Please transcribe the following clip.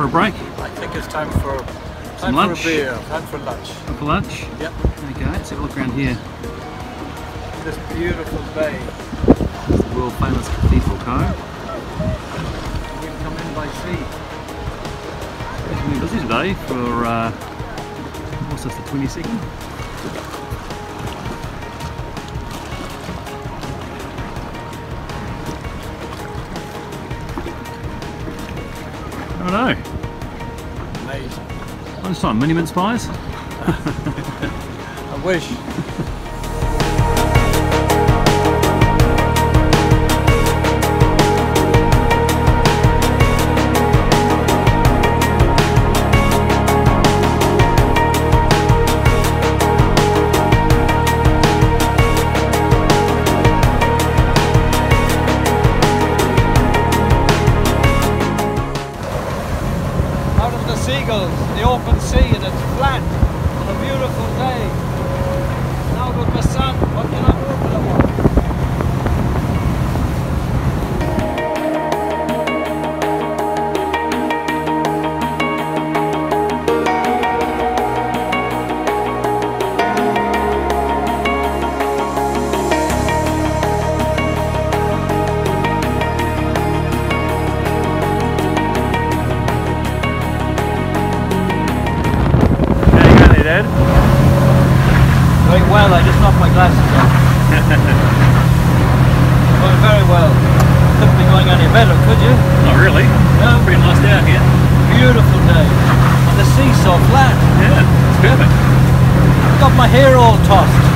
for a break? I think it's time for lunch. a beer, time for lunch. Time for lunch? Yep. Okay, let's have a look around here. This beautiful bay. It's the world famous Cathedral Cove. We come in by sea. It's going to be busy today for, what's this, the 22nd? I don't know. Amazing. Lunchtime, mini mince pies? I wish. Seagulls, the open sea, and it's flat on a beautiful day. Now with the sun, what can I do for the one? Dad? Very well, I just knocked my glasses off. Going very well. Couldn't be going any better, could you? Not really. No. Pretty nice day out here. Beautiful day. And the sea's so flat. Yeah, it's perfect. Got my hair all tossed.